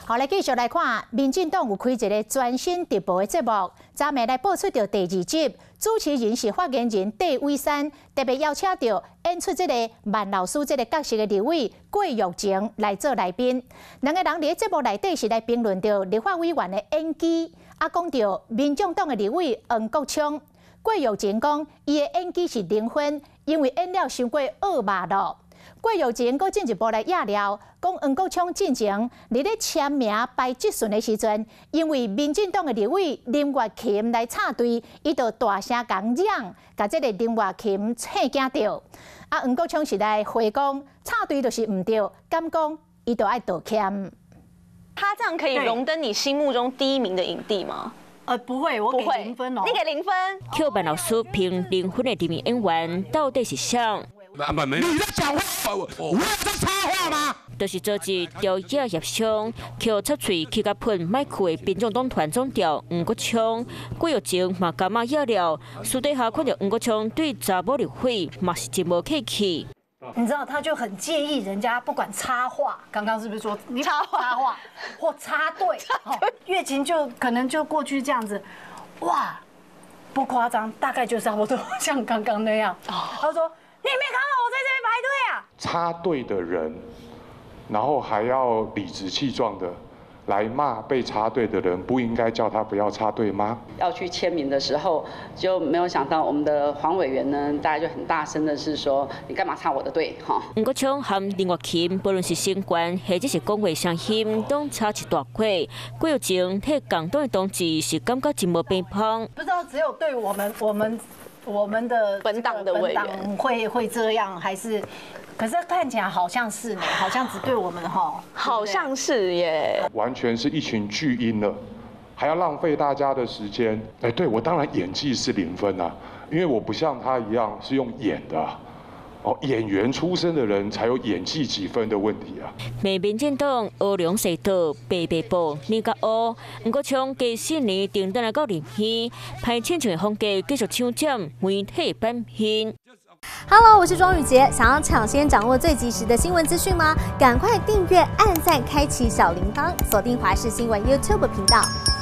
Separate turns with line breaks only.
好，来继续来看，民进党有开一个全新直播的节目，昨暝来播出到第2集，主持人是发言人戴伟山，特别邀请到演出这个万老师这个角色的立委郭玉晴来做来宾。两个人伫节目内底是来评论到立法委员的演技，讲到民众党的立委黄国昌，郭玉晴讲伊的演技是0分，因为演了伤过恶骂咯。 郭玉晴阁进一步来压料，讲黄国昌进前伫咧签名排质询的时阵，因为民进党的立委林月琴来插队，伊就大声讲嚷，甲这个林月琴吓惊着。黄国昌是来回讲，插队就是唔对，敢讲伊就爱道歉。
他这样可以荣登你心目中第1名的影帝吗？
不会，我给0分哦。
你给0分。
Q 万老师评0分的提名演员到底是啥？
你在讲话，我在插话吗？
就是昨日调解协商，Q 插嘴去甲喷麦克的民众党团总调黄国昌，郭玉晴嘛干嘛压了，私底下看到黄国昌对查某立委嘛是真无客气。
你知道，他就很介意人家不管插话，刚刚是不是说你插话或插队？月琴就可能就过去这样子，哇，不夸张，大概就差不多像刚刚那样。他说。 你没看到我在这边排队啊？
插队的人，然后还要理直气壮的来骂被插队的人，不应该叫他不要插队吗？
要去签名的时候，就没有想到我们的黄委员呢，大家就很大声的是说，你干嘛插我的队？哈。
黄国昌和林月琴，不论是声管或者是讲话声音，都差一大块。郭玉晴替共党的同志是感觉真无偏颇。
不知道只有对我们的
本党的委员
会这样，还是？可是看起来好像是呢，好像只对我们哈，
好像是耶，
完全是一群巨婴了，还要浪费大家的时间。哎，对我当然演技是0分啊，因为我不像他一样是用演的。 哦，演员出身的人才有演技几分的问题啊！
民进党乌龙隧道白白布，你甲乌黄国昌加4年定等来到林县，派千场的风格继续抢占媒体版面。
Hello， 我是庄宇杰，想要抢先掌握最及时的新闻资讯吗？赶快订阅、按赞、开启小铃铛，锁定华视新闻 YouTube 频道。